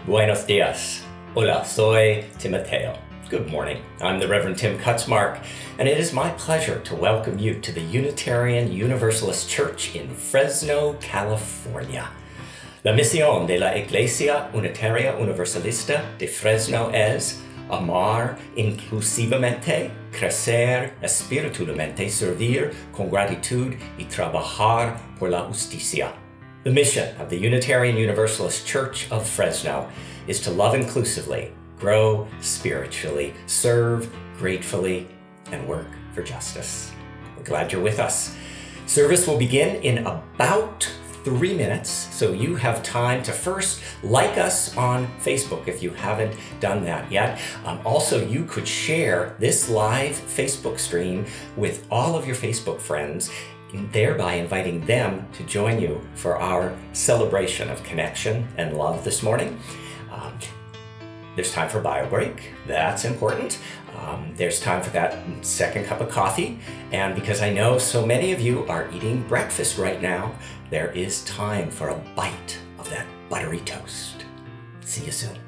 Buenos dias. Hola, soy Timoteo. Good morning. I'm the Reverend Tim Kutzmark, and it is my pleasure to welcome you to the Unitarian Universalist Church in Fresno, California. La misión de la Iglesia Unitaria Universalista de Fresno es amar inclusivamente, crecer espiritualmente, servir con gratitud y trabajar por la justicia. The mission of the Unitarian Universalist Church of Fresno is to love inclusively, grow spiritually, serve gratefully, and work for justice. We're glad you're with us. Service will begin in about 3 minutes, so you have time to first like us on Facebook if you haven't done that yet. Also, you could share this live Facebook stream with all of your Facebook friends, thereby inviting them to join you for our celebration of connection and love this morning. There's time for bio break. That's important. There's time for that second cup of coffee. And because I know so many of you are eating breakfast right now, there is time for a bite of that buttery toast. See you soon.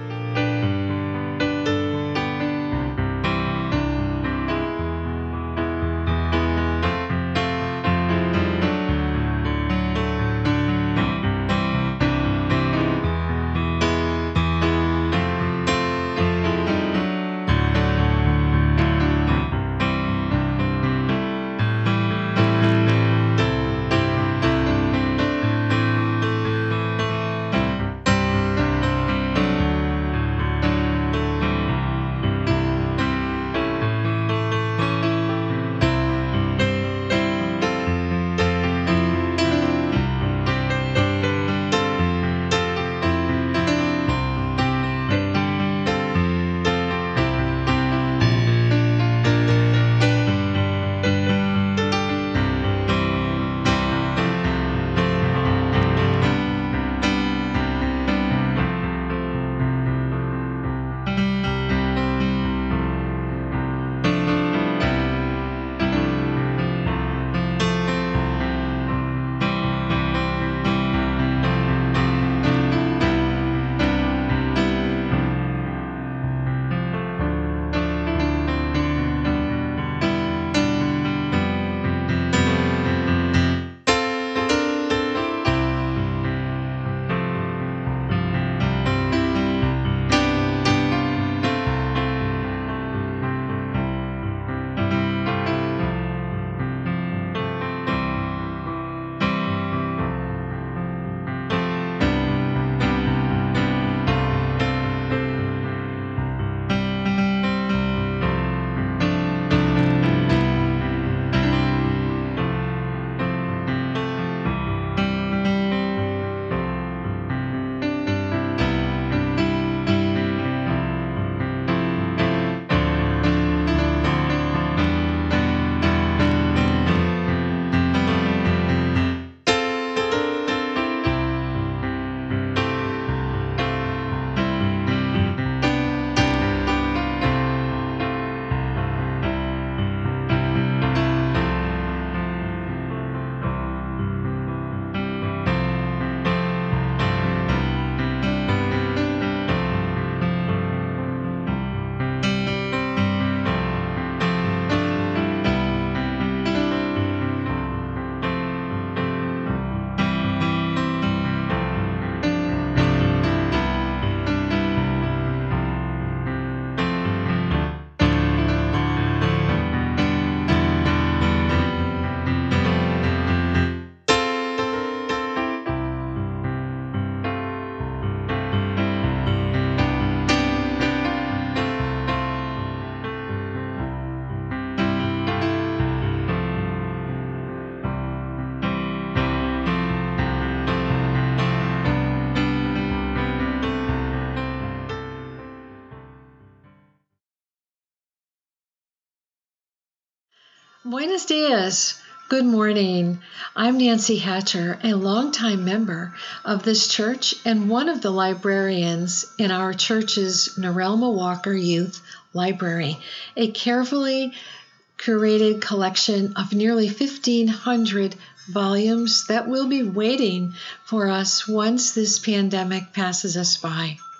Buenos dias. Good morning. I'm Nancy Hatcher, a longtime member of this church and one of the librarians in our church's Norelma Walker Youth Library, a carefully curated collection of nearly 1,500 volumes that will be waiting for us once this pandemic passes us by.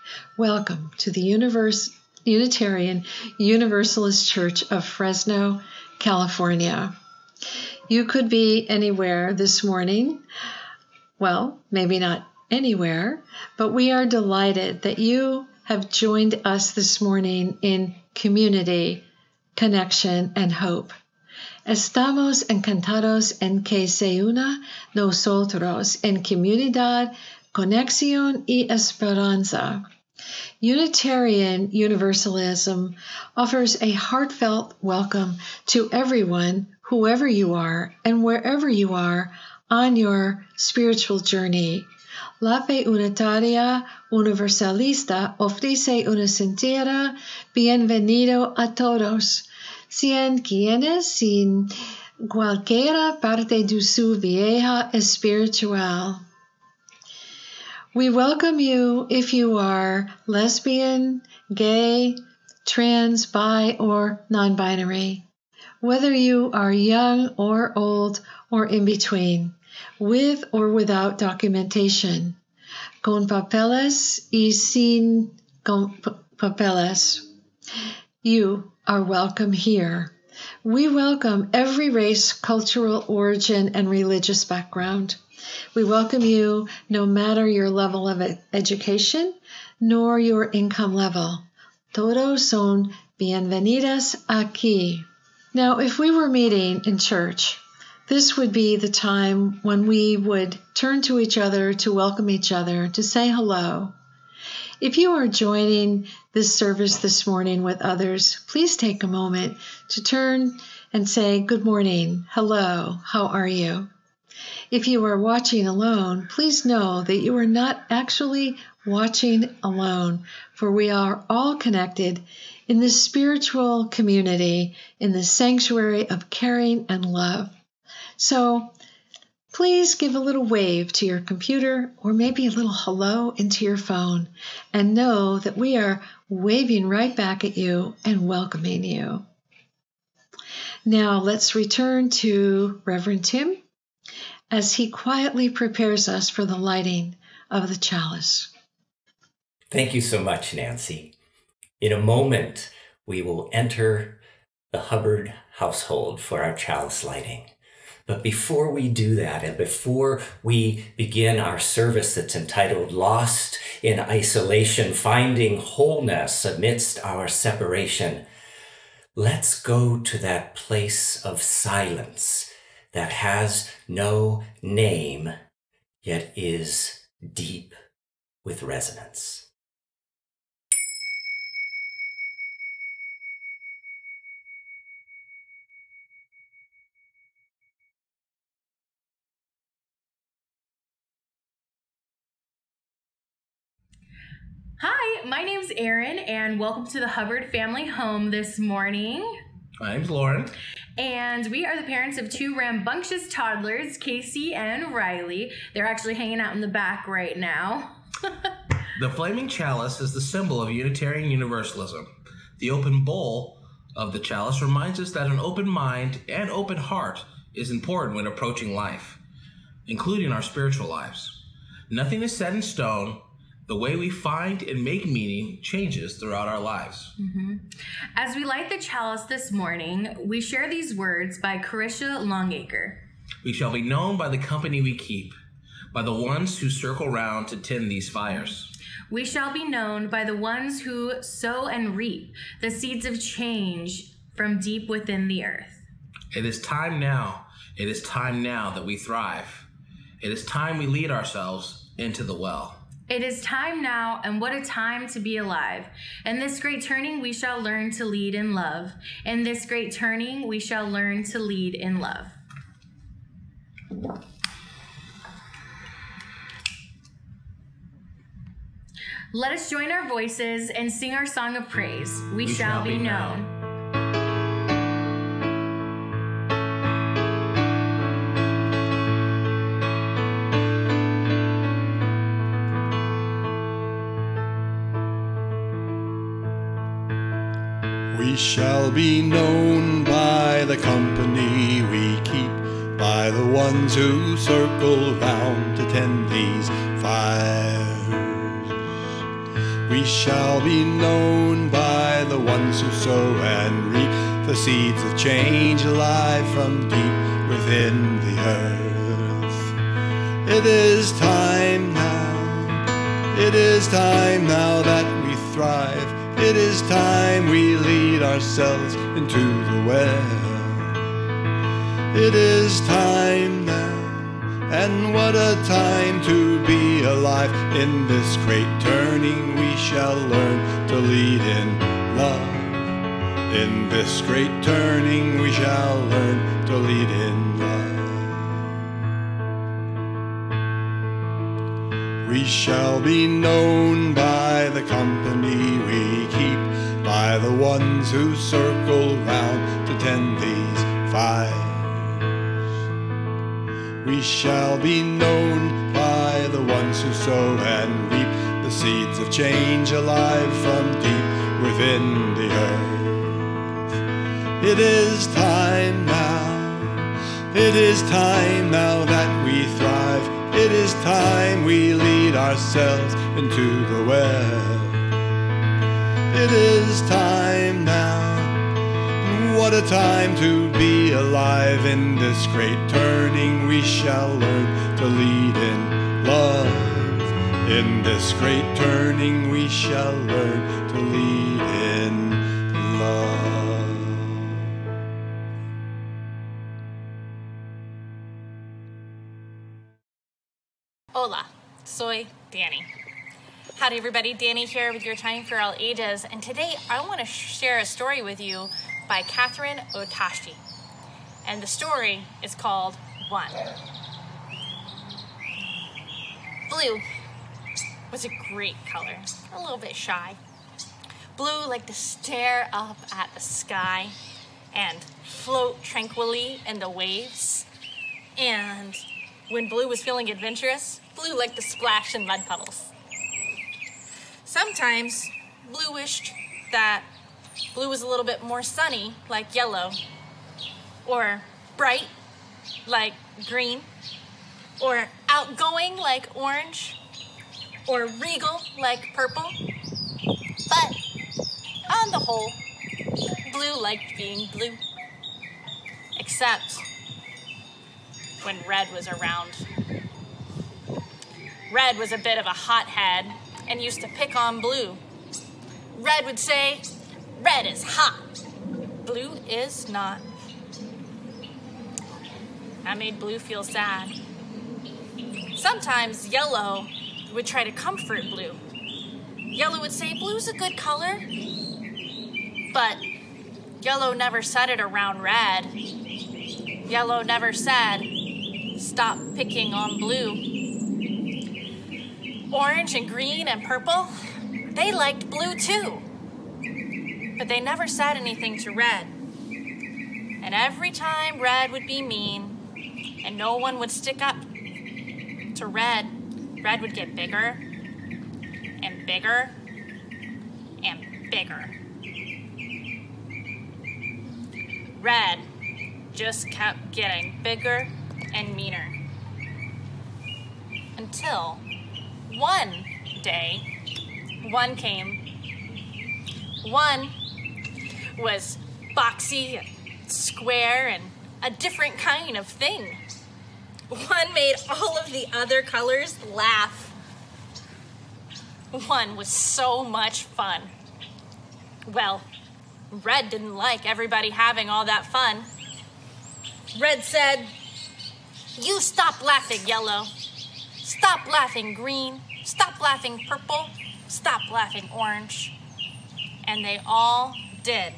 Welcome to the Unitarian Universalist Church of Fresno, California. You could be anywhere this morning. Well, maybe not anywhere, but we are delighted that you have joined us this morning in community, connection, and hope. Estamos encantados en que se una nosotros en comunidad, conexión y esperanza. Unitarian Universalism offers a heartfelt welcome to everyone, whoever you are and wherever you are on your spiritual journey. La fe unitaria universalista ofrece una sincera bienvenido a todos, sean quienes sin cualquiera parte de su vieja espiritual. We welcome you if you are lesbian, gay, trans, bi, or non-binary, whether you are young or old or in between, with or without documentation, con papeles y sin papeles. You are welcome here. We welcome every race, cultural origin, and religious background. We welcome you no matter your level of education nor your income level. Todos son bienvenidos aquí. Now, if we were meeting in church, this would be the time when we would turn to each other to welcome each other, to say hello. If you are joining this service this morning with others, please take a moment to turn and say, good morning, hello, how are you? If you are watching alone, please know that you are not actually watching alone, for we are all connected in the spiritual community, in the sanctuary of caring and love. So please give a little wave to your computer or maybe a little hello into your phone and know that we are waving right back at you and welcoming you. Now let's return to Reverend Tim as he quietly prepares us for the lighting of the chalice. Thank you so much, Nancy. In a moment, we will enter the Hubbard household for our chalice lighting. But before we do that, and before we begin our service that's entitled Lost in Isolation, Finding Wholeness Amidst Our Separation, let's go to that place of silence that has no name, yet is deep with resonance. Hi, my name's Erin, and welcome to the Hubbard family home this morning. My name's Lauren. And we are the parents of two rambunctious toddlers, Casey and Riley. They're actually hanging out in the back right now. The flaming chalice is the symbol of Unitarian Universalism. The open bowl of the chalice reminds us that an open mind and open heart is important when approaching life, including our spiritual lives. Nothing is set in stone. The way we find and make meaning changes throughout our lives. As we light the chalice this morning, we share these words by Carisha Longacre. We shall be known by the company we keep, by the ones who circle round to tend these fires. We shall be known by the ones who sow and reap the seeds of change from deep within the earth. It is time now. It is time now that we thrive. It is time we lead ourselves into the well. It is time now, and what a time to be alive. In this great turning, we shall learn to lead in love. In this great turning, we shall learn to lead in love. Let us join our voices and sing our song of praise. We shall be known. We shall be known by the company we keep, by the ones who circle round to tend these fires. We We shall be known by the ones who sow and reap the seeds of change alive from deep within the earth. It is time now. It is time now that we thrive. It is time we lead ourselves into the well. It is time now, and what a time to be alive. In this great turning we shall learn to lead in love. In this great turning we shall learn to lead in love. We shall be known by the company we keep, by the ones who circle round to tend these fires. We shall be known by the ones who sow and reap the seeds of change alive from deep within the earth. It is time now. It is time now that we thrive. It is time we lead ourselves into the well. It is time now. What a time to be alive. In this great turning we shall learn to lead in love. In this great turning we shall learn to lead in love. Hola, soy Danny. Howdy everybody, Danny here with your Time for All Ages, and today I want to share a story with you by Catherine Otashi. And the story is called One. Blue was a great color, a little bit shy. Blue liked to stare up at the sky and float tranquilly in the waves. And when Blue was feeling adventurous, Blue liked to splash in mud puddles. Sometimes Blue wished that Blue was a little bit more sunny, like yellow, or bright, like green, or outgoing, like orange, or regal, like purple. But on the whole, Blue liked being blue. Except when Red was around. Red was a bit of a hothead and used to pick on Blue. Red would say, "Red is hot, Blue is not." That made Blue feel sad. Sometimes Yellow would try to comfort Blue. Yellow would say, "Blue's a good color." But Yellow never said it around Red. Yellow never said, "Stop picking on Blue." Orange and green and purple, they liked Blue too. But they never said anything to Red. And every time Red would be mean and no one would stick up to Red, Red would get bigger and bigger and bigger. Red just kept getting bigger and meaner. Until one day, One came. One was boxy and square and a different kind of thing. One made all of the other colors laugh. One was so much fun. Well, Red didn't like everybody having all that fun. Red said, "You stop laughing, Yellow. Stop laughing, Green. Stop laughing, Purple. Stop laughing, Orange." And they all did.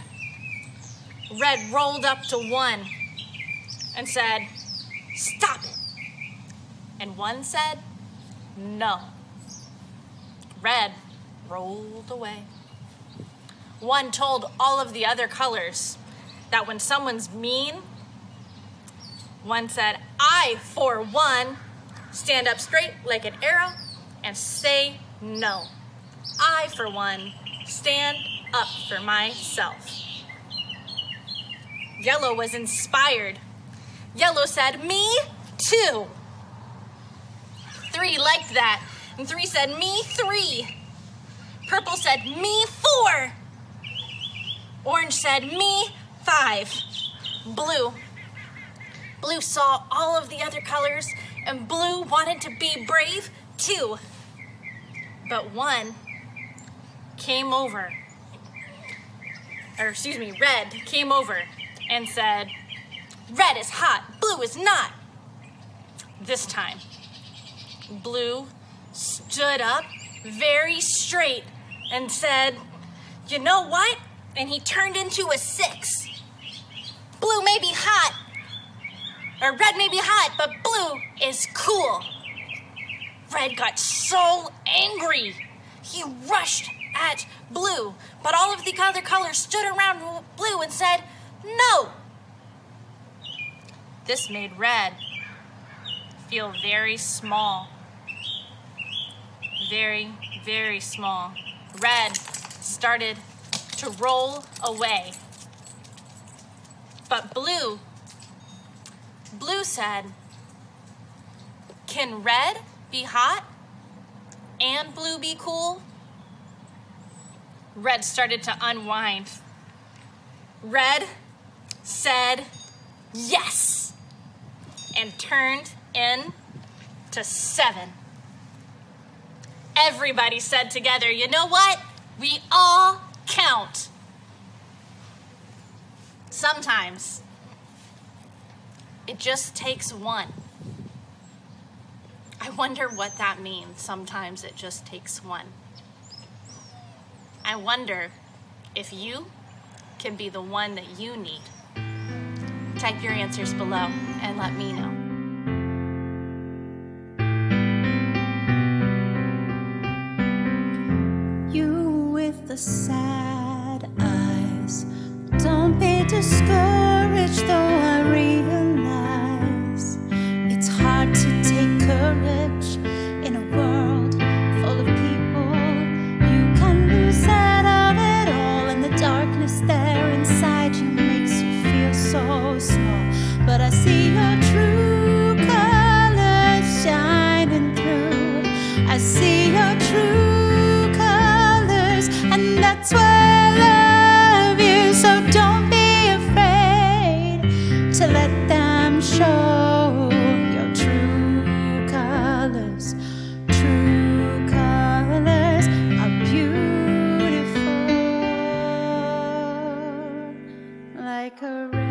Red rolled up to One and said, "Stop it." And One said, "No." Red rolled away. One told all of the other colors that when someone's mean, One said, "I, for one, stand up straight like an arrow and say no. I, for one, stand up for myself." Yellow was inspired. Yellow said, "Me too." Three liked that, and Three said, "Me three." Purple said, me 4. Orange said, me 5. Blue saw all of the other colors, and blue wanted to be brave too. But one came over, red came over and said, red is hot, blue is not. This time, blue stood up very straight and said, you know what? And he turned into a 6. Blue may be hot, or red may be hot, but blue is cool. Red got so angry. He rushed at blue, but all of the other colors stood around blue and said, no. This made red feel very small. Very, very small. Red started to roll away. But blue said, can red be hot and blue be cool? Red started to unwind. Red said yes and turned into 7. Everybody said together, you know what? We all count. Sometimes it just takes one. I wonder what that means. Sometimes it just takes one. I wonder if you can be the one that you need. Type your answers below and let me know. You with the sad eyes, don't be discouraged, though I realize it's hard to take courage in a world full of people. You can lose sight of it all, and the darkness there inside you makes you feel so small. But I see your true colors shining through. I see your true colors, and that's why I love you. So don't be afraid to let them show your true colors. True colors are beautiful, like a rainbow.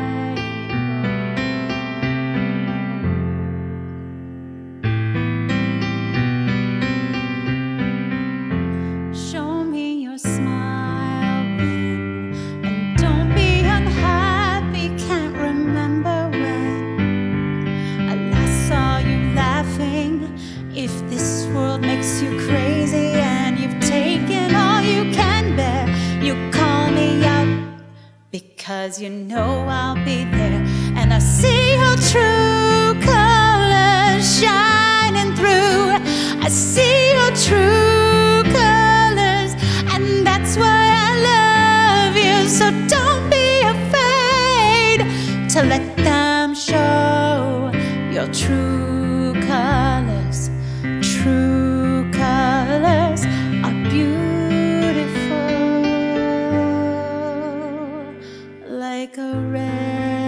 Show me your smile then, and don't be unhappy. Can't remember when I last saw you laughing. If this world makes you crazy and you've taken all you can bear, you call me out, because you know I'll be there. And I see your true colors shining through. I see your true colors, and that's why I love you. So don't be afraid to let them show your true colors. True colors are beautiful, like a rainbow.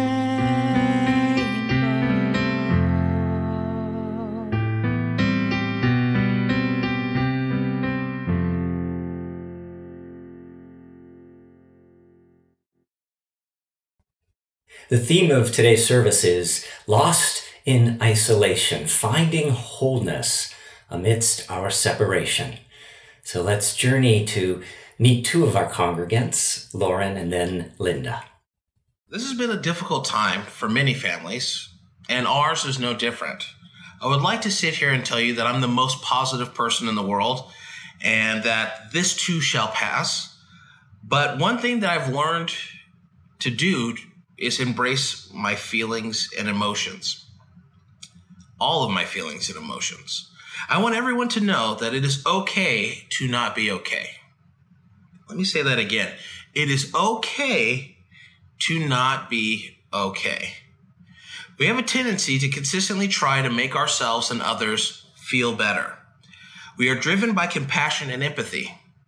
The theme of today's service is Lost in Isolation, Finding Wholeness Amidst Our Separation. So let's journey to meet two of our congregants, Lauren and then Linda. This has been a difficult time for many families, and ours is no different. I would like to sit here and tell you that I'm the most positive person in the world and that this too shall pass. But one thing that I've learned to do is embrace my feelings and emotions. All of my feelings and emotions. I want everyone to know that it is okay to not be okay. Let me say that again. It is okay to not be okay. We have a tendency to consistently try to make ourselves and others feel better. We are driven by compassion and empathy.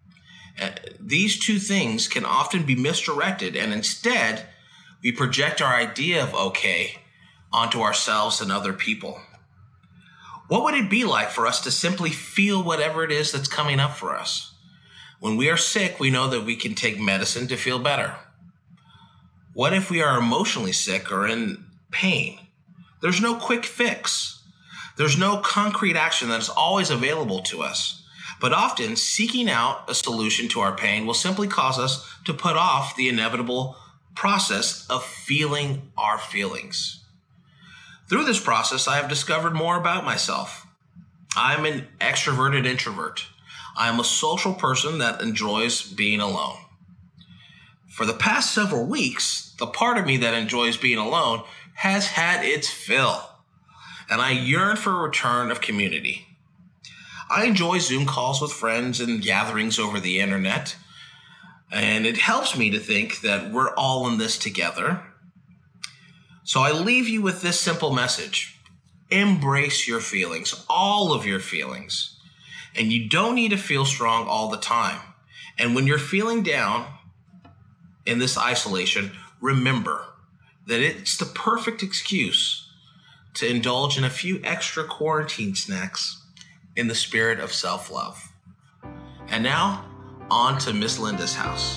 These two things can often be misdirected, and instead we project our idea of okay onto ourselves and other people. What would it be like for us to simply feel whatever it is that's coming up for us? When we are sick, we know that we can take medicine to feel better. What if we are emotionally sick or in pain? There's no quick fix. There's no concrete action that is always available to us. But often, seeking out a solution to our pain will simply cause us to put off the inevitable process of feeling our feelings. Through this process, I have discovered more about myself. I'm an extroverted introvert. I'm a social person that enjoys being alone. For the past several weeks, the part of me that enjoys being alone has had its fill, and I yearn for a return of community. I enjoy Zoom calls with friends and gatherings over the internet, and it helps me to think that we're all in this together. So I leave you with this simple message. Embrace your feelings, all of your feelings. And you don't need to feel strong all the time. And when you're feeling down in this isolation, remember that it's the perfect excuse to indulge in a few extra quarantine snacks in the spirit of self-love. And now, on to Miss Linda's house.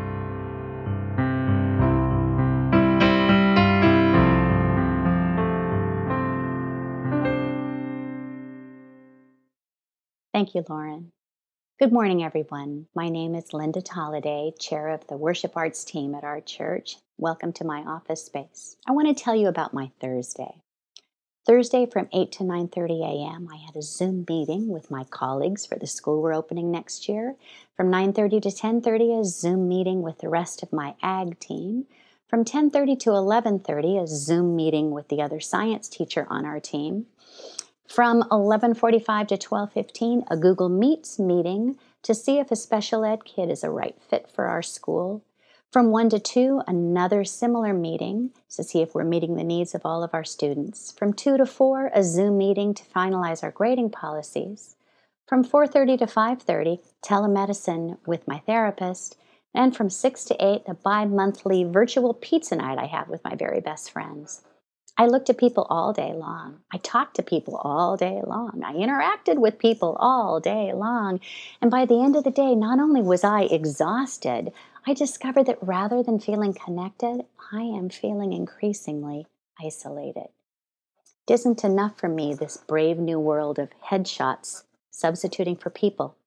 Thank you, Lauren. Good morning, everyone. My name is Linda Tolliday, chair of the worship arts team at our church. Welcome to my office space. I want to tell you about my Thursday. Thursday from 8 to 9:30 a.m., I had a Zoom meeting with my colleagues for the school we're opening next year. From 9:30 to 10:30, a Zoom meeting with the rest of my ag team. From 10:30 to 11:30, a Zoom meeting with the other science teacher on our team. From 11:45 to 12:15, a Google Meets meeting to see if a special ed kid is a right fit for our school. From 1 to 2, another similar meeting to see if we're meeting the needs of all of our students. From 2 to 4, a Zoom meeting to finalize our grading policies. From 4:30 to 5:30, telemedicine with my therapist. And from 6 to 8, a bi-monthly virtual pizza night I have with my very best friends. I looked at people all day long. I talked to people all day long. I interacted with people all day long. And by the end of the day, not only was I exhausted, I discovered that rather than feeling connected, I am feeling increasingly isolated. It isn't enough for me, this brave new world of headshots substituting for people.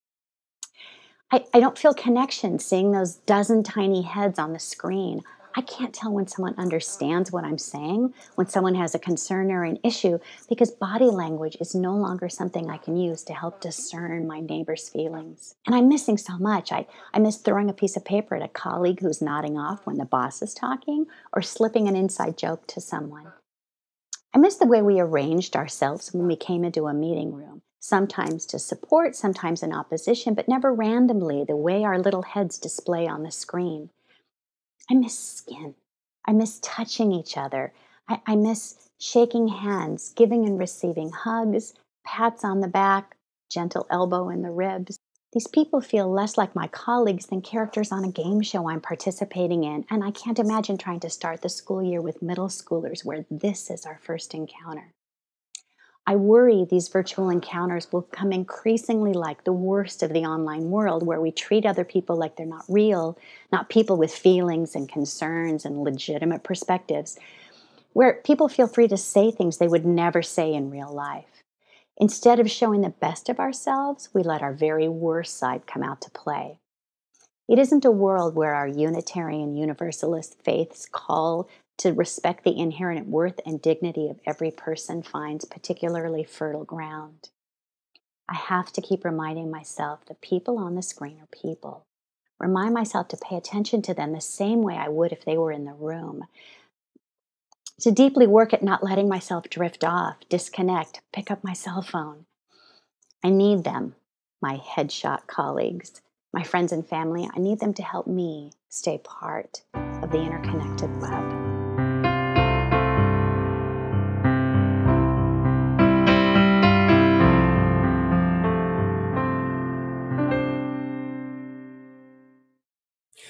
I don't feel connection seeing those dozen tiny heads on the screen. I can't tell when someone understands what I'm saying, when someone has a concern or an issue, because body language is no longer something I can use to help discern my neighbor's feelings. And I'm missing so much. I miss throwing a piece of paper at a colleague who's nodding off when the boss is talking, or slipping an inside joke to someone. I miss the way we arranged ourselves when we came into a meeting room, sometimes to support, sometimes in opposition, but never randomly, the way our little heads display on the screen. I miss skin. I miss touching each other. I miss shaking hands, giving and receiving hugs, pats on the back, gentle elbow in the ribs. These people feel less like my colleagues than characters on a game show I'm participating in, and I can't imagine trying to start the school year with middle schoolers where this is our first encounter. I worry these virtual encounters will become increasingly like the worst of the online world, where we treat other people like they're not real, not people with feelings and concerns and legitimate perspectives, where people feel free to say things they would never say in real life. Instead of showing the best of ourselves, we let our very worst side come out to play. It isn't a world where our Unitarian Universalist faiths call to respect the inherent worth and dignity of every person finds particularly fertile ground. I have to keep reminding myself that people on the screen are people. Remind myself to pay attention to them the same way I would if they were in the room. To deeply work at not letting myself drift off, disconnect, pick up my cell phone. I need them, my headshot colleagues, my friends and family. I need them to help me stay part of the interconnected web.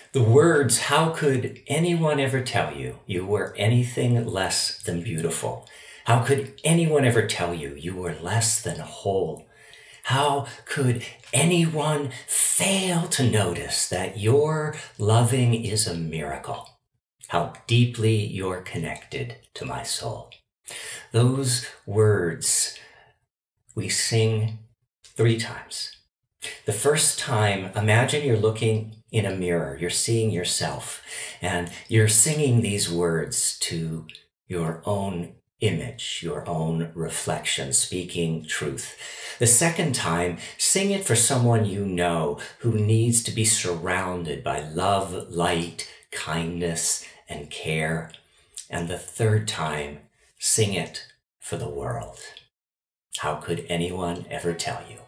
The words, how could anyone ever tell you you were anything less than beautiful? How could anyone ever tell you you were less than whole? How could anyone fail to notice that your loving is a miracle? How deeply you're connected to my soul. Those words we sing 3 times. The first time, imagine you're looking in a mirror, you're seeing yourself, and you're singing these words to your own image, your own reflection, speaking truth. The second time, sing it for someone you know who needs to be surrounded by love, light, kindness, and care. And the third time, sing it for the world. How could anyone ever tell you?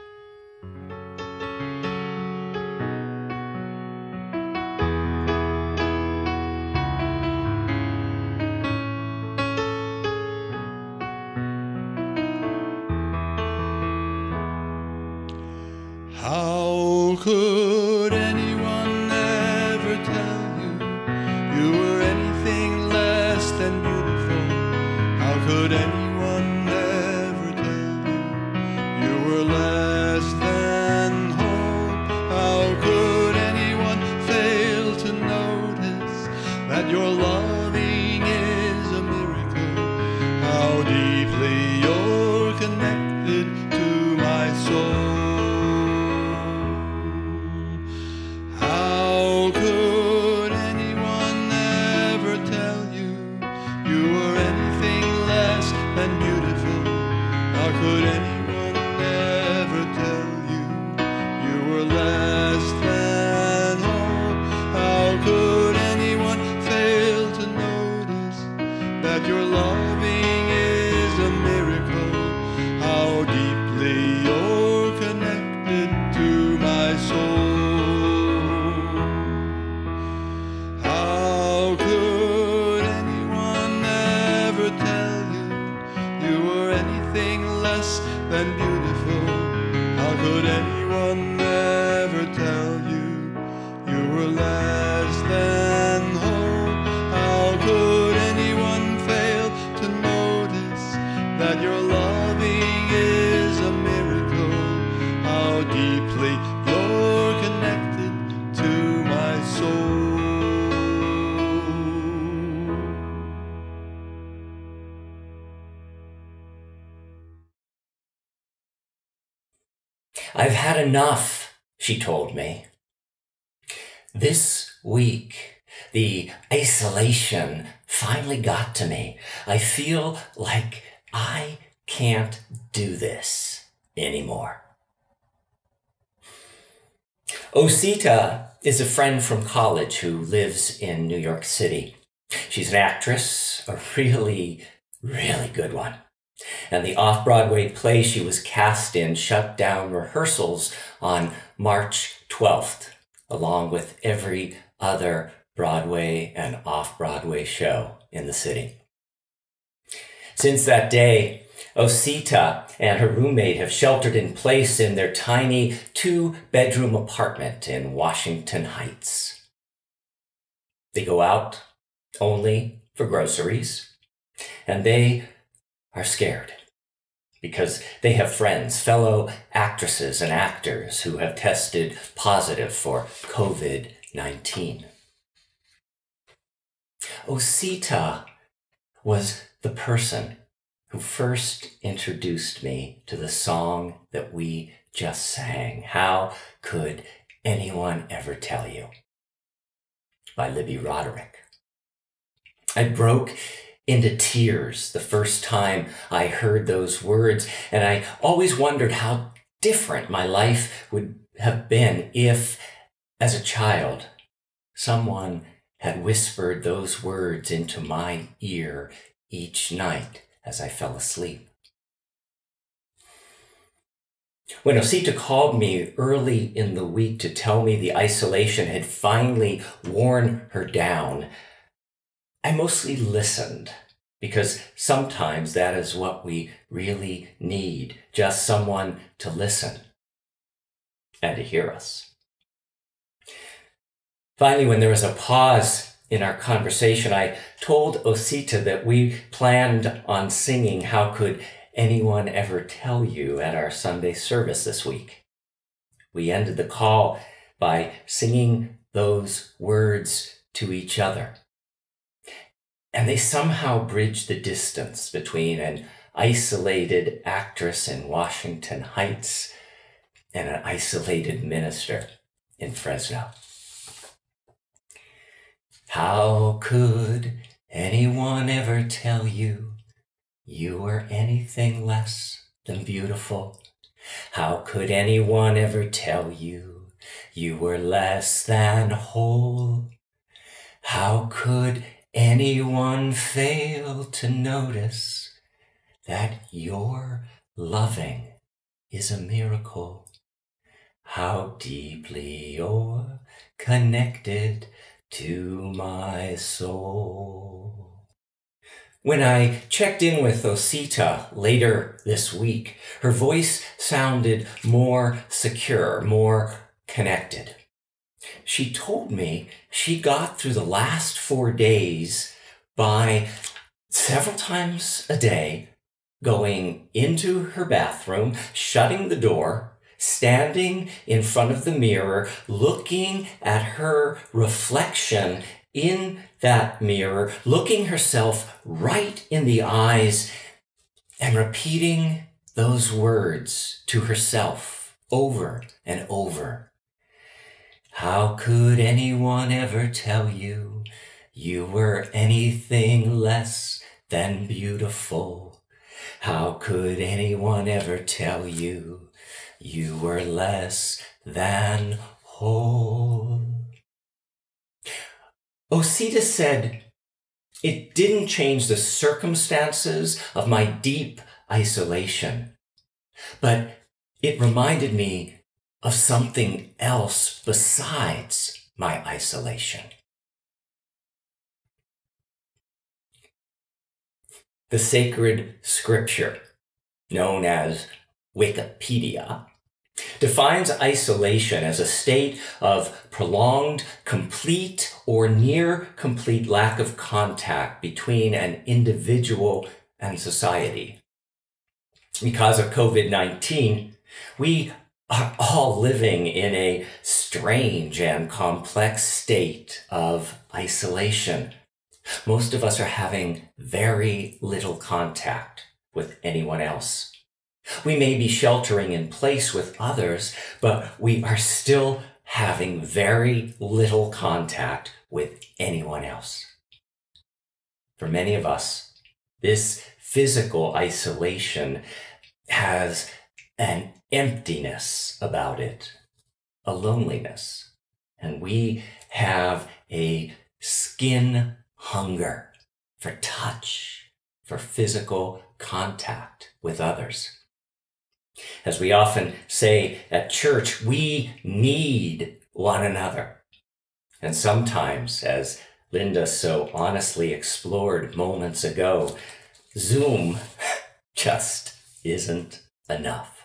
How could anyone ever tell you you were anything less than beautiful? How could anyone ever tell you you were less than whole? How could anyone fail to notice that your loving is a miracle? How deeply you're connected to my soul. Could anyone ever tell you you were less than whole? How could anyone fail to notice that your loving is a miracle? How deeply you're connected to my soul. How could anyone ever tell you you were anything less than beautiful? How could anyone ever tell you you were less than whole? How could anyone fail to notice that your loving is a miracle? How deeply you're connected to my soul. I've had enough, she told me. This week, the isolation finally got to me. I feel like I can't do this anymore. Osita is a friend from college who lives in New York City. She's an actress, a really, really good one. And the off-Broadway play she was cast in shut down rehearsals on March 12th, along with every other Broadway and off-Broadway show in the city. Since that day, Osita and her roommate have sheltered in place in their tiny 2-bedroom apartment in Washington Heights. They go out only for groceries, and they are scared because they have friends, fellow actresses and actors who have tested positive for COVID-19. Osita was the person who first introduced me to the song that we just sang, How Could Anyone Ever Tell You, by Libby Roderick. I broke into tears the first time I heard those words, and I always wondered how different my life would have been if, as a child, someone had whispered those words into my ear each night as I fell asleep. When Osita called me early in the week to tell me the isolation had finally worn her down, I mostly listened, because sometimes that is what we really need, just someone to listen and to hear us. Finally, when there was a pause in our conversation, I told Osita that we planned on singing How Could Anyone Ever Tell You at our Sunday service this week. We ended the call by singing those words to each other. And they somehow bridged the distance between an isolated actress in Washington Heights and an isolated minister in Fresno. How could anyone ever tell you you were anything less than beautiful? How could anyone ever tell you you were less than whole? How could anyone fail to notice that your loving is a miracle? How deeply you're connected to my soul. When I checked in with Osita later this week, her voice sounded more secure, more connected. She told me she got through the last 4 days by several times a day going into her bathroom, shutting the door, standing in front of the mirror, looking at her reflection in that mirror, looking herself right in the eyes and repeating those words to herself over and over. How could anyone ever tell you you were anything less than beautiful? How could anyone ever tell you you were less than whole? Osita said, it didn't change the circumstances of my deep isolation, but it reminded me of something else besides my isolation. The sacred scripture, known as Wikipedia, defines isolation as a state of prolonged, complete, or near complete lack of contact between an individual and society. Because of COVID-19, we are all living in a strange and complex state of isolation. Most of us are having very little contact with anyone else. We may be sheltering in place with others, but we are still having very little contact with anyone else. For many of us, this physical isolation has an emptiness about it, a loneliness, and we have a skin hunger for touch, for physical contact with others. As we often say at church, we need one another. And sometimes, as Linda so honestly explored moments ago, Zoom just isn't enough.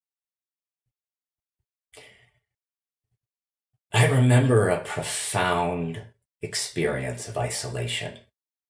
I remember a profound experience of isolation.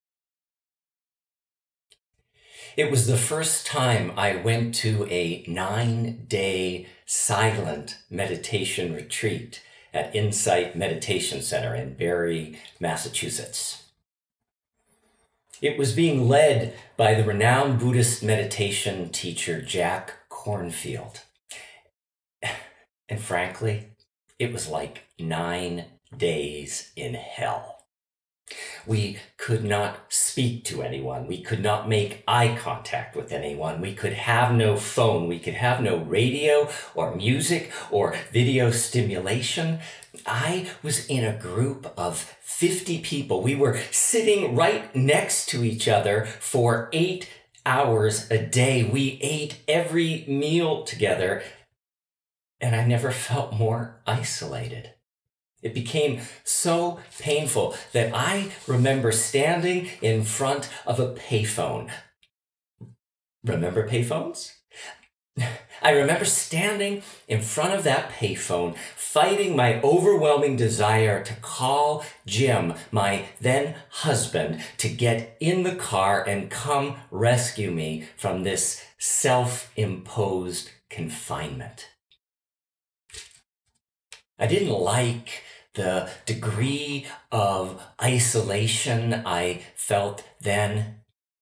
It was the first time I went to a 9-day silent meditation retreat at Insight Meditation Center in Barre, Massachusetts. It was being led by the renowned Buddhist meditation teacher Jack Kornfield. And frankly, it was like 9 days in hell. We could not speak to anyone. We could not make eye contact with anyone. We could have no phone. We could have no radio or music or video stimulation. I was in a group of 50 people. We were sitting right next to each other for 8 hours a day. We ate every meal together, and I never felt more isolated. It became so painful that I remember standing in front of a payphone. Remember payphones? I remember standing in front of that payphone, fighting my overwhelming desire to call Jim, my then husband, to get in the car and come rescue me from this self-imposed confinement. I didn't like the degree of isolation I felt then.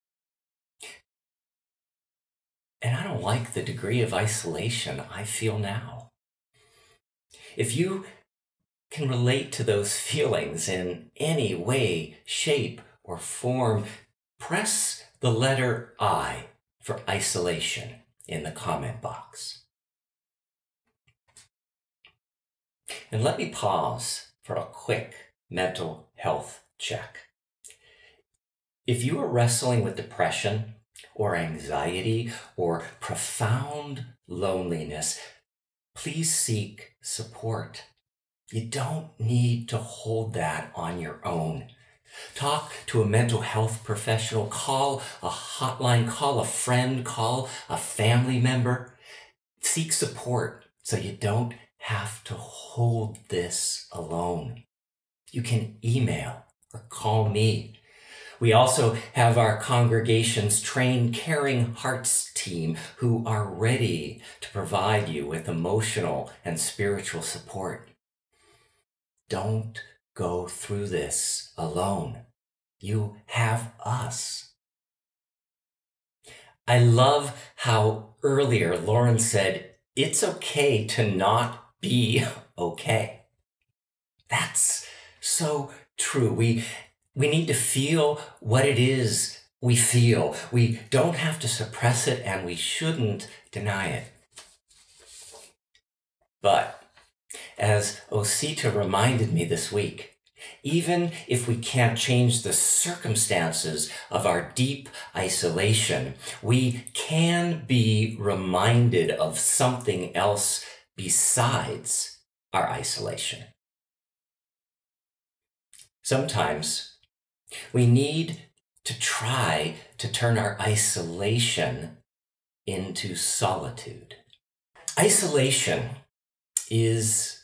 And I don't like the degree of isolation I feel now. If you can relate to those feelings in any way, shape, or form, press the letter I for isolation in the comment box. And let me pause for a quick mental health check. If you are wrestling with depression or anxiety or profound loneliness, please seek support. You don't need to hold that on your own. Talk to a mental health professional, call a hotline, call a friend, call a family member. Seek support so you don't have to hold this alone. You can email or call me. We also have our congregation's trained Caring Hearts team who are ready to provide you with emotional and spiritual support. Don't go through this alone. You have us. I love how earlier Lauren said, it's okay to not be okay. That's so true. We need to feel what it is we feel. We don't have to suppress it, and we shouldn't deny it. But as Osita reminded me this week, even if we can't change the circumstances of our deep isolation, we can be reminded of something else besides our isolation. Sometimes we need to try to turn our isolation into solitude. Isolation it's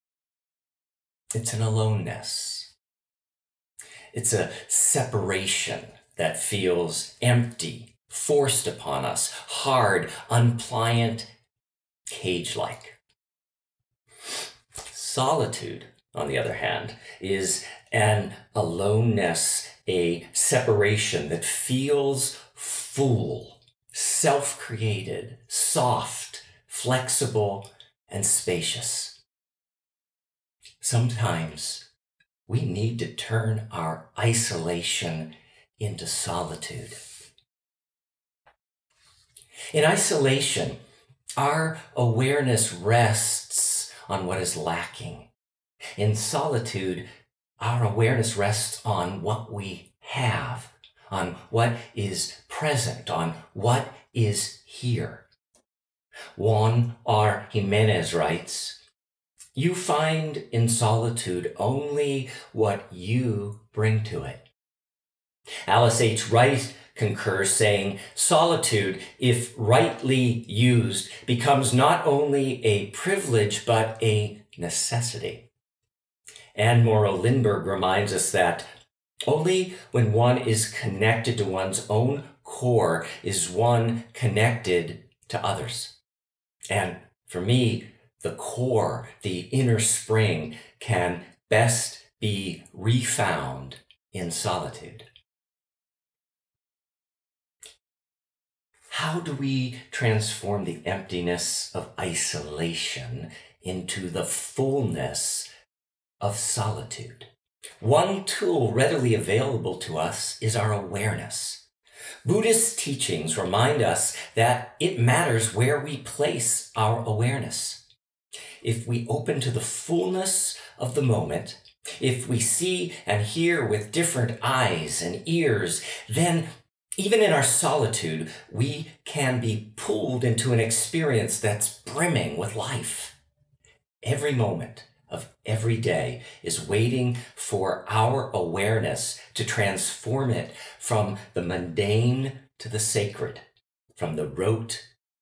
an aloneness. It's a separation that feels empty, forced upon us, hard, unpliant, cage-like. Solitude, on the other hand, is an aloneness, a separation that feels full, self-created, soft, flexible, and spacious. Sometimes we need to turn our isolation into solitude. In isolation, our awareness rests on what is lacking. In solitude, our awareness rests on what we have, on what is present, on what is here. Juan R. Jimenez writes, "You find in solitude only what you bring to it." Alice H. Wright concurs, saying, "Solitude, if rightly used, becomes not only a privilege, but a necessity." Anne Morrow Lindbergh reminds us that only when one is connected to one's own core is one connected to others. And for me, the core, the inner spring, can best be refound in solitude. How do we transform the emptiness of isolation into the fullness of solitude? One tool readily available to us is our awareness. Buddhist teachings remind us that it matters where we place our awareness. If we open to the fullness of the moment, if we see and hear with different eyes and ears, then even in our solitude, we can be pulled into an experience that's brimming with life. Every moment of every day is waiting for our awareness to transform it from the mundane to the sacred, from the rote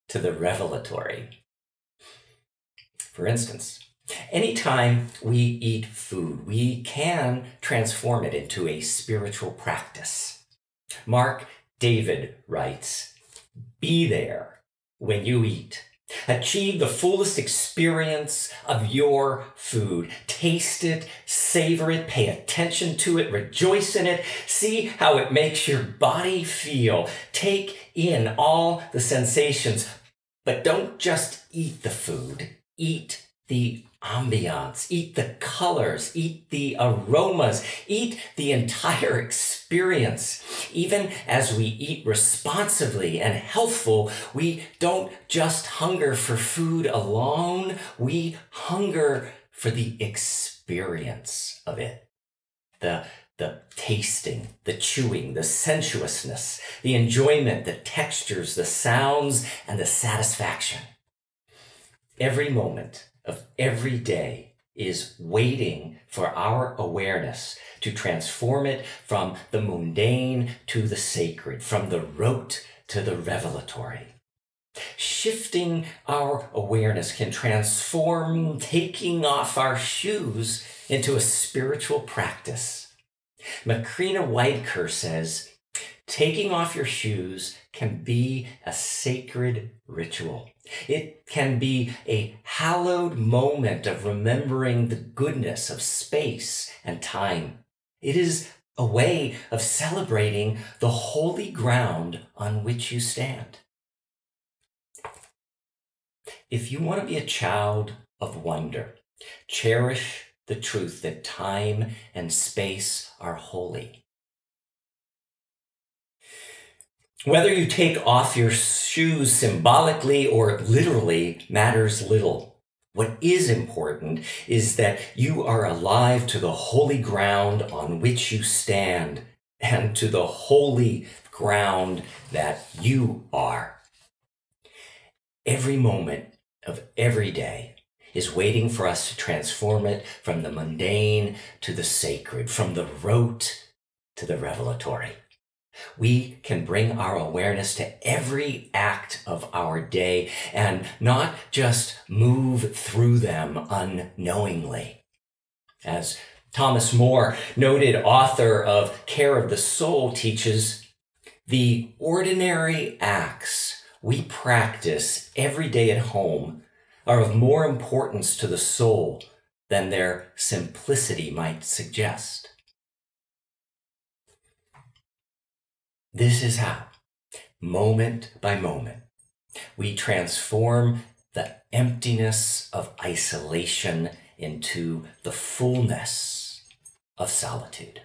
to the revelatory. For instance, anytime we eat food, we can transform it into a spiritual practice. Mark David writes, "Be there when you eat. Achieve the fullest experience of your food. Taste it, savor it, pay attention to it, rejoice in it. See how it makes your body feel. Take in all the sensations, but don't just eat the food. Eat the ambiance, eat the colors, eat the aromas, eat the entire experience. Even as we eat responsibly and healthful, we don't just hunger for food alone, we hunger for the experience of it. The tasting, the chewing, the sensuousness, the enjoyment, the textures, the sounds, and the satisfaction. Every moment of every day is waiting for our awareness to transform it from the mundane to the sacred, from the rote to the revelatory. Shifting our awareness can transform taking off our shoes into a spiritual practice. Macrina Wideker says, taking off your shoes can be a sacred ritual. It can be a hallowed moment of remembering the goodness of space and time. It is a way of celebrating the holy ground on which you stand. If you want to be a child of wonder, cherish the truth that time and space are holy. Whether you take off your shoes symbolically or literally matters little. What is important is that you are alive to the holy ground on which you stand and to the holy ground that you are. Every moment of every day is waiting for us to transform it from the mundane to the sacred, from the rote to the revelatory. We can bring our awareness to every act of our day and not just move through them unknowingly. As Thomas More, noted author of Care of the Soul, teaches, the ordinary acts we practice every day at home are of more importance to the soul than their simplicity might suggest. This is how, moment by moment, we transform the emptiness of isolation into the fullness of solitude.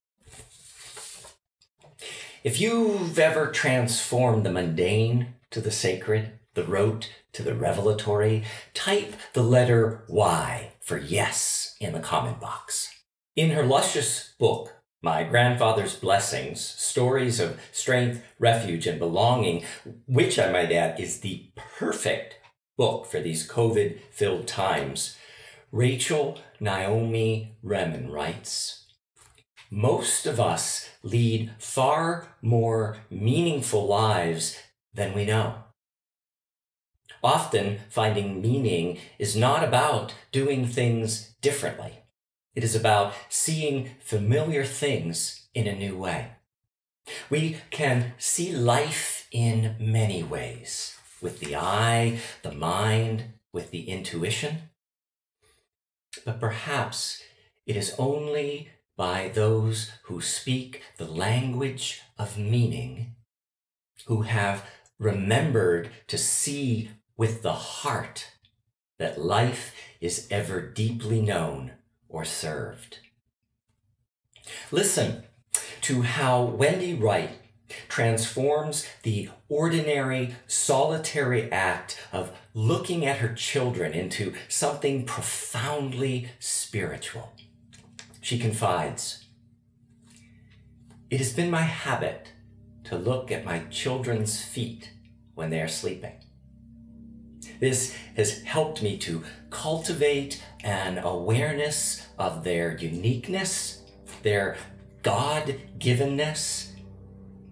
If you've ever transformed the mundane to the sacred, the rote to the revelatory, type the letter Y for yes in the comment box. In her luscious book, My Grandfather's Blessings, Stories of Strength, Refuge, and Belonging, which I might add is the perfect book for these COVID-filled times, Rachel Naomi Remen writes, most of us lead far more meaningful lives than we know. Often, finding meaning is not about doing things differently. It is about seeing familiar things in a new way. We can see life in many ways, with the eye, the mind, with the intuition. But perhaps it is only by those who speak the language of meaning, who have remembered to see with the heart that life is ever deeply known or served. Listen to how Wendy Wright transforms the ordinary, solitary act of looking at her children into something profoundly spiritual. She confides, "It has been my habit to look at my children's feet when they are sleeping. This has helped me to cultivate an awareness of their uniqueness, their God-givenness,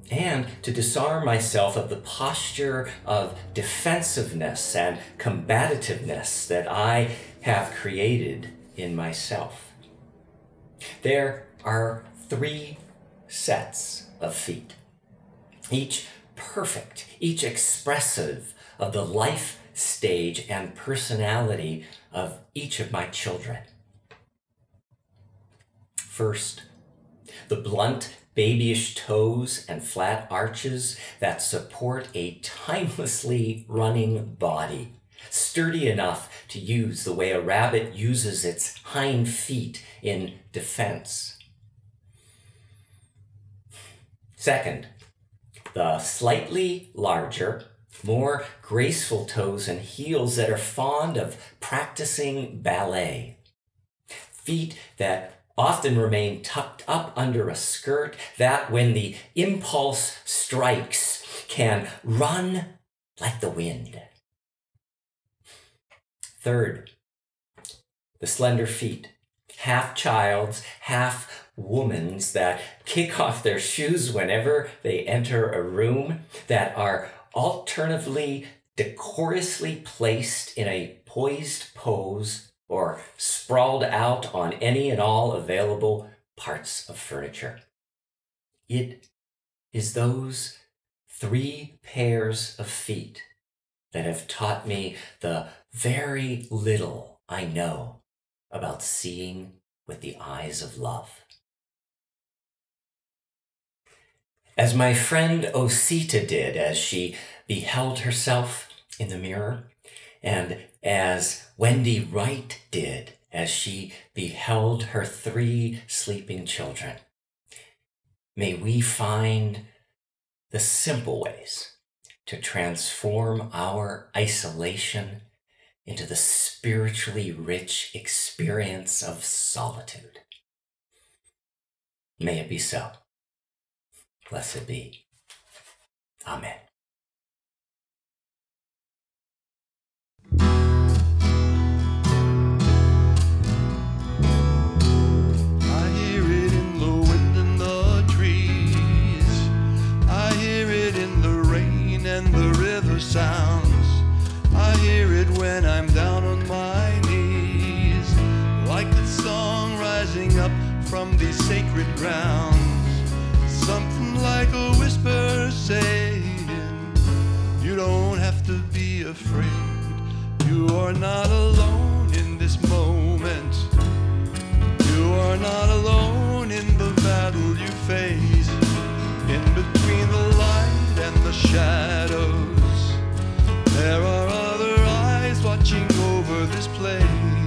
and to disarm myself of the posture of defensiveness and combativeness that I have created in myself. There are 3 sets of feet, each perfect, each expressive of the life stage and personality of each of my children. First, the blunt, babyish toes and flat arches that support a timelessly running body, sturdy enough to use the way a rabbit uses its hind feet in defense. Second, the slightly larger, more graceful toes and heels that are fond of practicing ballet. Feet that often remain tucked up under a skirt that, when the impulse strikes, can run like the wind. Third, the slender feet, half child's, half woman's, that kick off their shoes whenever they enter a room, that are alternatively decorously placed in a poised pose or sprawled out on any and all available parts of furniture. It is those 3 pairs of feet that have taught me the very little I know about seeing with the eyes of love. As my friend Osita did as she beheld herself in the mirror, and as Wendy Wright did as she beheld her 3 sleeping children, may we find the simple ways to transform our isolation into the spiritually rich experience of solitude. May it be so. Blessed be. Amen. I hear it in the wind and the trees. I hear it in the rain and the river sounds. I hear it when I'm down on my knees, like the song rising up from these sacred grounds. Something like a whisper saying, you don't have to be afraid. You are not alone in this moment. You are not alone in the battle you face. In between the light and the shadows, there are other eyes watching over this place.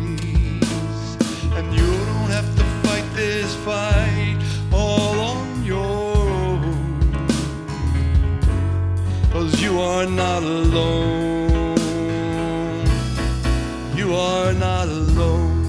And you don't have to fight this fight all on your own, 'cause you are not alone. You are not alone.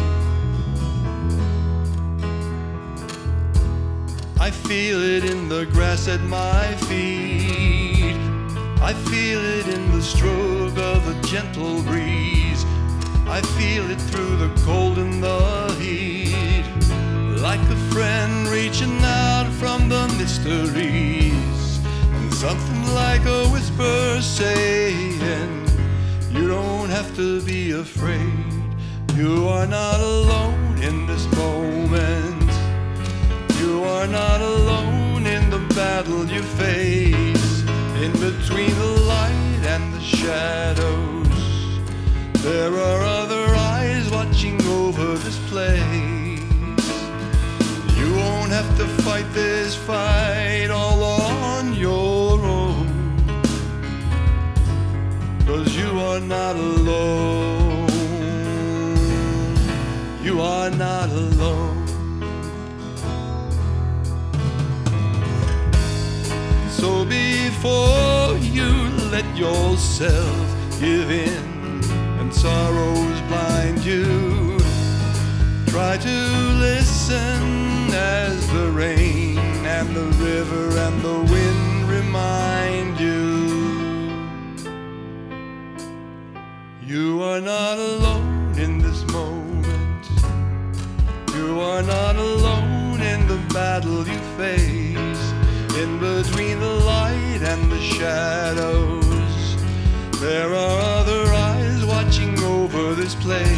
I feel it in the grass at my feet. I feel it in the stroke of a gentle breeze. I feel it through the cold and the heat, like a friend reaching out from the mysteries. And something like a whisper saying, you don't have to be afraid. You are not alone in this moment. You are not alone in the battle you face. In between the light and the shadows, there are other eyes watching over this place. You won't have to fight this fight all on your own, 'cause you are not alone. You are not alone. So before you let yourself give in and sorrows blind you, try to listen as the rain and the river and the wind remind you. You are not alone in this moment. You are not alone in the battle you face. In between shadows. There are other eyes watching over this place,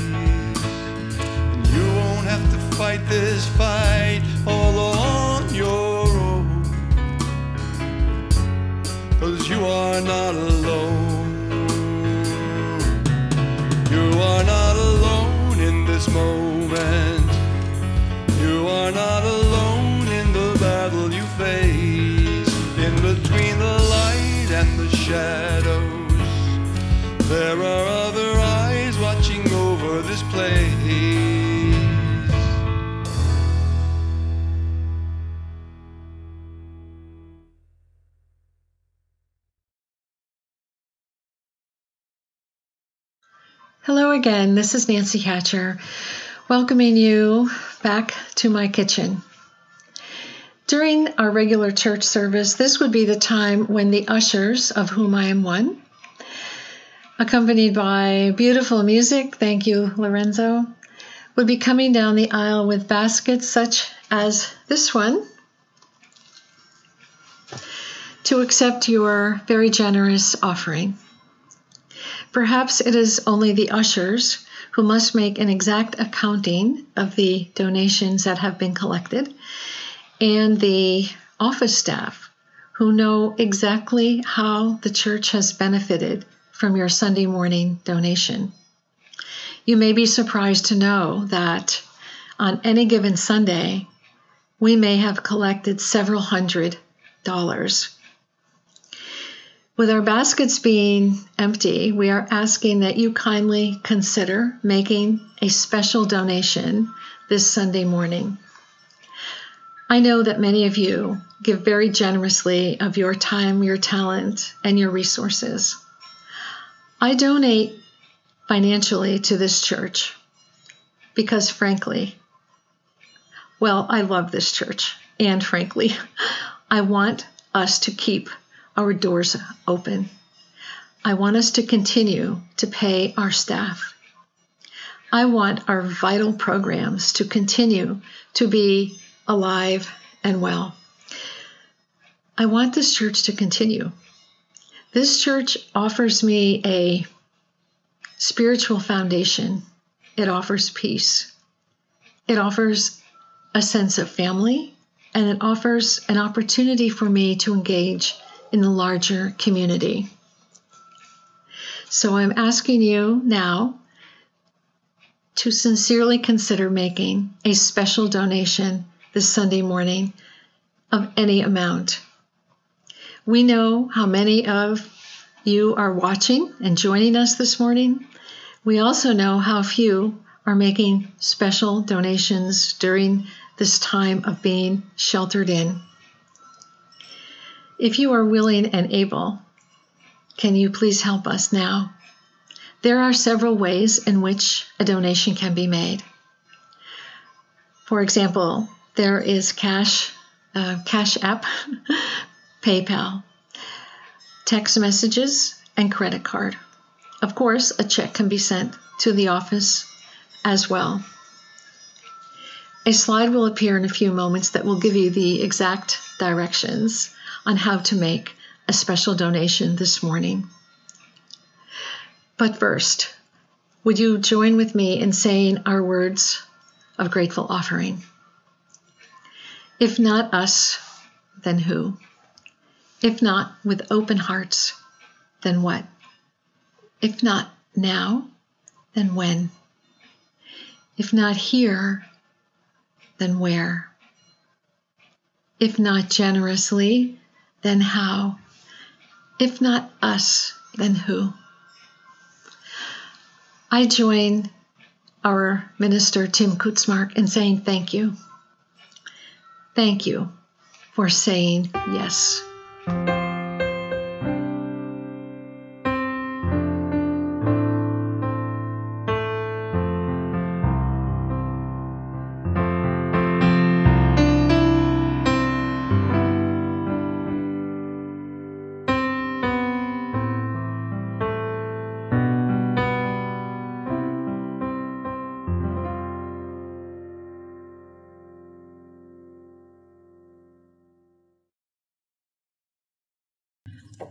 and you won't have to fight this fight all on your own, 'cause you are not alone. You are not alone in this moment. You are not alone in the battle you face. In between the light and the shadows, there are other eyes watching over this place. Hello again, this is Nancy Hatcher, welcoming you back to my kitchen. During our regular church service, this would be the time when the ushers, of whom I am one, accompanied by beautiful music, thank you, Lorenzo, would be coming down the aisle with baskets such as this one to accept your very generous offering. Perhaps it is only the ushers who must make an exact accounting of the donations that have been collected, and the office staff who know exactly how the church has benefited from your Sunday morning donation. You may be surprised to know that on any given Sunday, we may have collected several $100s. With our baskets being empty, we are asking that you kindly consider making a special donation this Sunday morning. I know that many of you give very generously of your time, your talent, and your resources. I donate financially to this church because, frankly, well, I love this church, and frankly, I want us to keep our doors open. I want us to continue to pay our staff. I want our vital programs to continue to be alive and well. I want this church to continue. This church offers me a spiritual foundation. It offers peace. It offers a sense of family, and it offers an opportunity for me to engage in the larger community. So I'm asking you now to sincerely consider making a special donation this Sunday morning of any amount. We know how many of you are watching and joining us this morning. We also know how few are making special donations during this time of being sheltered in. If you are willing and able, can you please help us now? There are several ways in which a donation can be made. For example, there is Cash App, PayPal, text messages, and credit card. Of course, a check can be sent to the office as well. A slide will appear in a few moments that will give you the exact directions on how to make a special donation this morning. But first, would you join with me in saying our words of grateful offering? If not us, then who? If not with open hearts, then what? If not now, then when? If not here, then where? If not generously, then how? If not us, then who? I join our minister, Tim Kutzmark, in saying thank you. Thank you for saying yes.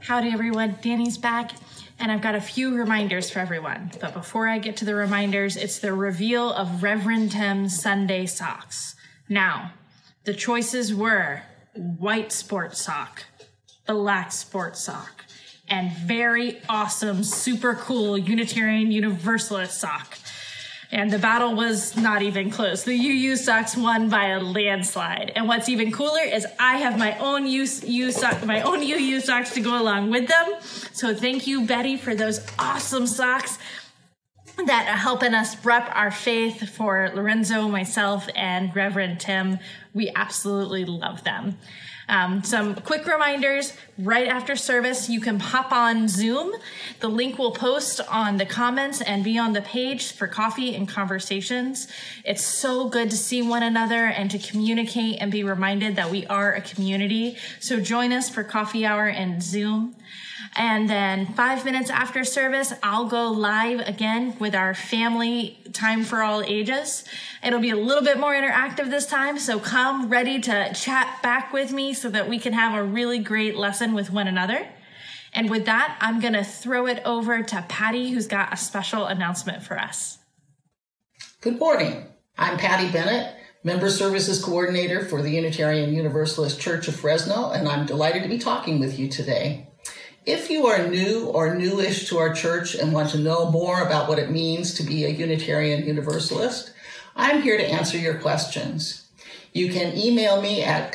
Howdy everyone, Danny's back, and I've got a few reminders for everyone. But before I get to the reminders, it's the reveal of Reverend Tim's Sunday socks. Now, the choices were white sports sock, black sports sock, and very awesome, super cool Unitarian Universalist sock. And the battle was not even close. The UU socks won by a landslide. And what's even cooler is I have my own UU socks to go along with them. So thank you, Betty, for those awesome socks that are helping us rep our faith for Lorenzo, myself, and Reverend Tim. We absolutely love them. Some quick reminders, right after service, you can hop on Zoom. The link will post on the comments and be on the page for coffee and conversations. It's so good to see one another and to communicate and be reminded that we are a community. So join us for coffee hour and Zoom. And then 5 minutes after service, I'll go live again with our family time for all ages. It'll be a little bit more interactive this time, so come ready to chat back with me so that we can have a really great lesson with one another. And with that, I'm going to throw it over to Patty, who's got a special announcement for us. Good morning. I'm Patty Bennett, Member Services Coordinator for the Unitarian Universalist Church of Fresno, and I'm delighted to be talking with you today. If you are new or newish to our church and want to know more about what it means to be a Unitarian Universalist, I'm here to answer your questions. You can email me at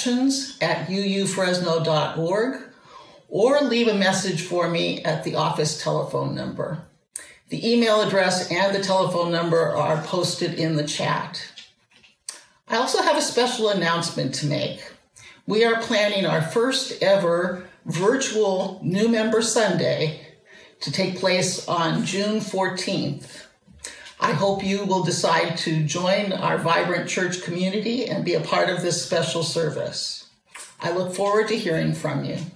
connections@uufresno.org or leave a message for me at the office telephone number. The email address and the telephone number are posted in the chat. I also have a special announcement to make. We are planning our first ever virtual New Member Sunday to take place on June 14th. I hope you will decide to join our vibrant church community and be a part of this special service. I look forward to hearing from you.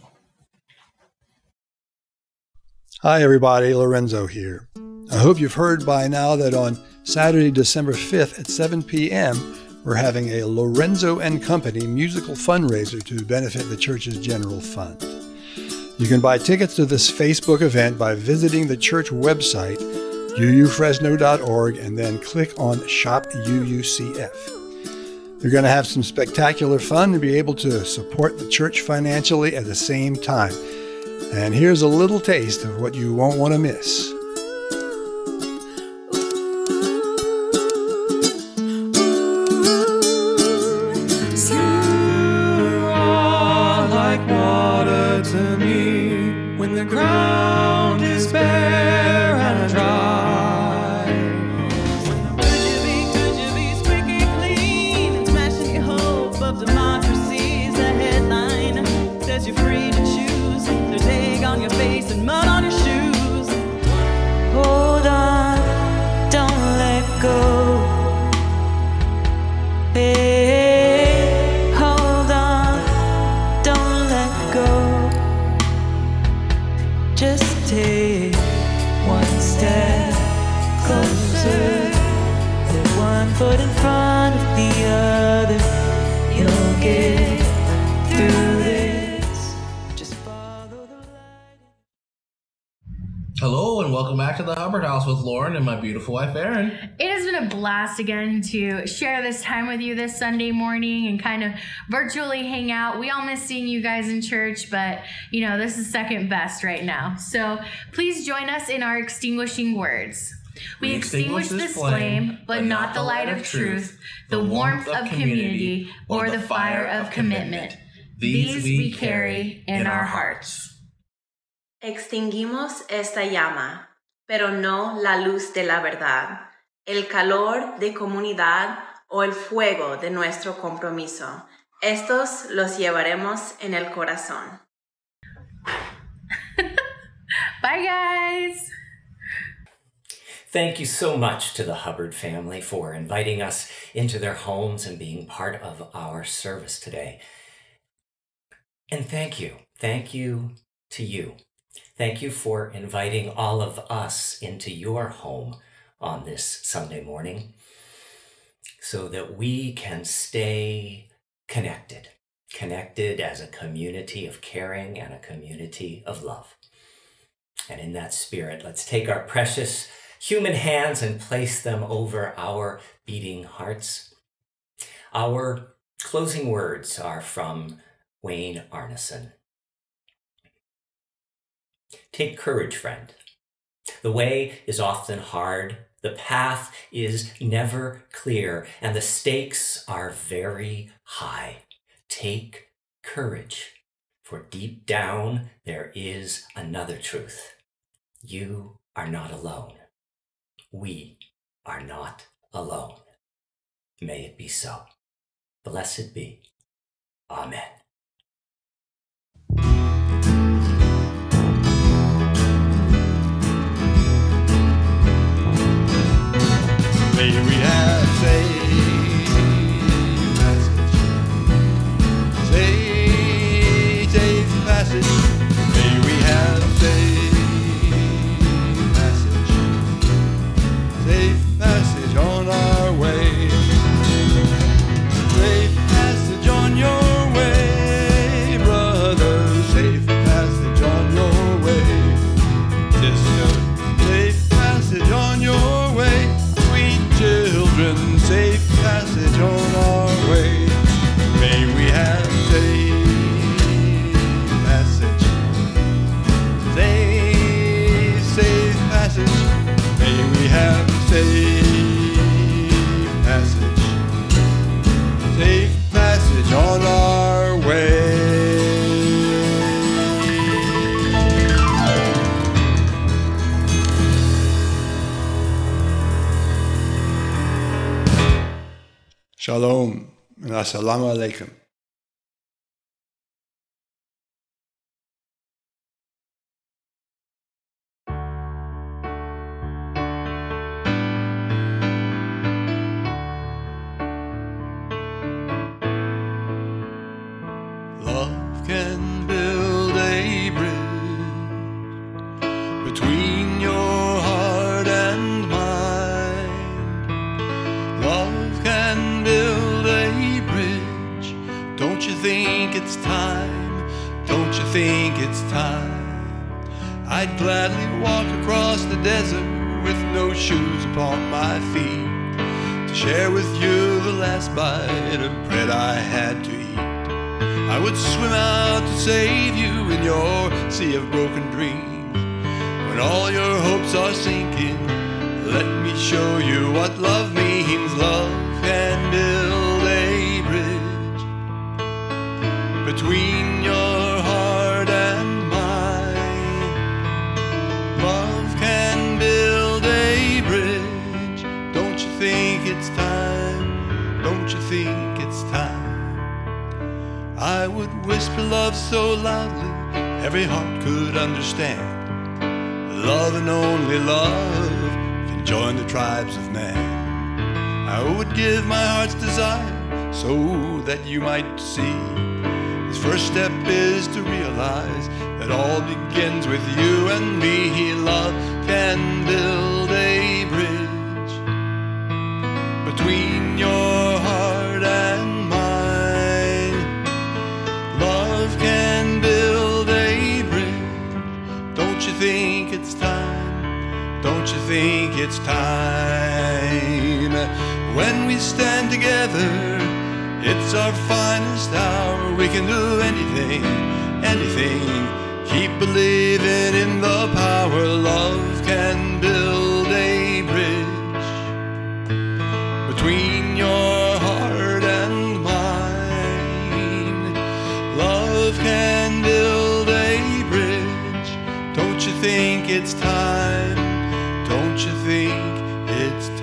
Hi everybody, Lorenzo here. I hope you've heard by now that on Saturday, December 5th at 7 p.m., we're having a Lorenzo and Company musical fundraiser to benefit the church's general fund. You can buy tickets to this Facebook event by visiting the church website, uufresno.org, and then click on Shop UUCF. You're going to have some spectacular fun and be able to support the church financially at the same time. And here's a little taste of what you won't want to miss. Hello and welcome back to the Hubbard House with Lauren and my beautiful wife, Erin. It has been a blast again to share this time with you this Sunday morning and kind of virtually hang out. We all miss seeing you guys in church, but you know, this is second best right now. So please join us in our extinguishing words. We extinguish this flame, but not the light of truth, the warmth of community, or the fire of commitment. These we carry in our hearts. Extinguimos esta llama, pero no la luz de la verdad, el calor de comunidad o el fuego de nuestro compromiso. Estos los llevaremos en el corazón. Bye, guys. Thank you so much to the Hubbard family for inviting us into their homes and being part of our service today. And thank you to you. Thank you for inviting all of us into your home on this Sunday morning so that we can stay connected connected as a community of caring and a community of love. And in that spirit, let's take our precious human hands and place them over our beating hearts. Our closing words are from Wayne Arneson. Take courage, friend. The way is often hard, the path is never clear, and the stakes are very high. Take courage, for deep down there is another truth. You are not alone. We are not alone. May it be so. Blessed be. Amen. May we have safe passage, safe passage. May we have safe passage on our way. Safe passage on your way, brother. Safe passage on your way, sister. Safe passage on your way. Children, safe passage on our way. May we have safe passage, safe passage. May we have safe passage on our way. Shalom and assalamu alaikum. Love can build a bridge between your heart and mind. Love can build a bridge. Don't you think it's time? Don't you think it's time? I'd gladly walk across the desert with no shoes upon my feet to share with you the last bite of bread I had to eat. I would swim out to save you in your sea of broken dreams. When all your hopes are sinking, let me show you what love means. Love can build a bridge between your heart and mine. Love can build a bridge. Don't you think it's time? Don't you think it's time? I would whisper love so loudly every heart could understand. Love and only love can join the tribes of man. I would give my heart's desire so that you might see. His first step is to realize that all begins with you and me. Love can build a bridge between your heart and mine. Love can build a bridge. Don't you think it's time? Don't you think it's time? When we stand together, it's our finest hour. We can do anything, anything. Keep believing in the power. Love can build a bridge between your heart and mine. Love can build a bridge. Don't you think it's time? Don't you think it's time?